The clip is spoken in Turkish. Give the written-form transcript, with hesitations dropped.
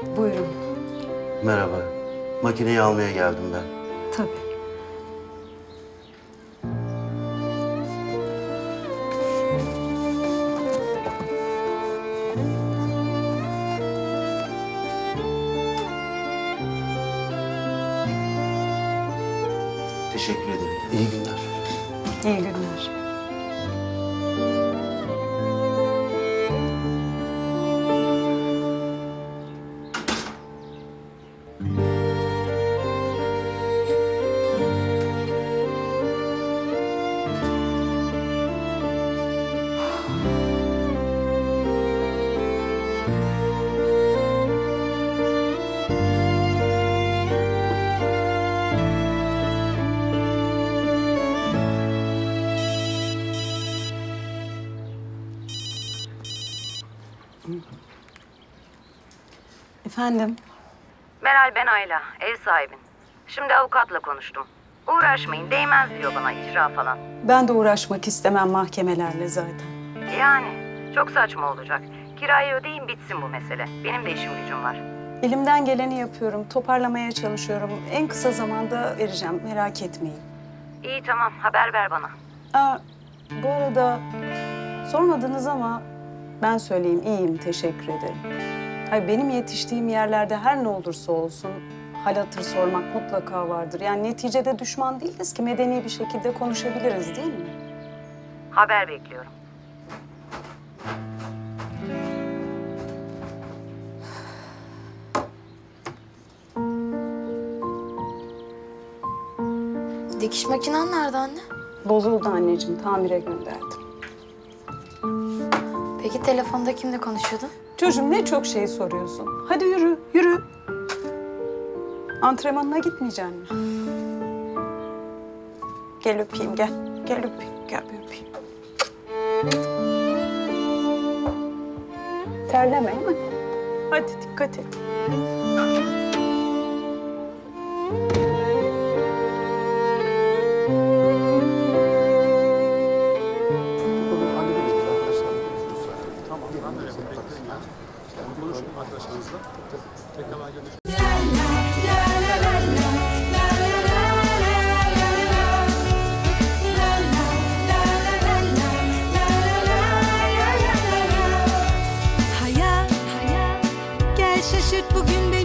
Buyurun. Merhaba. Makineyi almaya geldim ben. Tabii. Teşekkür ederim. İyi günler. İyi günler. Efendim? Meral, ben Ayla, ev sahibin. Şimdi avukatla konuştum. Uğraşmayın, değmez diyor bana icra falan. Ben de uğraşmak istemem mahkemelerle zaten. Yani çok saçma olacak. Kirayı ödeyin, bitsin bu mesele. Benim de işim gücüm var. Elimden geleni yapıyorum, toparlamaya çalışıyorum. En kısa zamanda vereceğim, merak etmeyin. İyi, tamam, haber ver bana. Bu arada sormadınız ama ben söyleyeyim, iyiyim, teşekkür ederim. Hayır, benim yetiştiğim yerlerde her ne olursa olsun hal hatır sormak mutlaka vardır. Yani neticede düşman değiliz ki, medeni bir şekilde konuşabiliriz değil mi? Haber bekliyorum. Dikiş makinen nerede anne? Bozuldu anneciğim, tamire gönderdim. Peki telefonda kimle konuşuyordun? Çocuğum ne çok şey soruyorsun. Hadi yürü, yürü. Antrenmanına gitmeyeceksin mi? Gel öpeyim, gel. Gel öpeyim, gel bir öpeyim. Terleme hemen. Hadi dikkat et. Hayat, gel şaşırt bugün beni.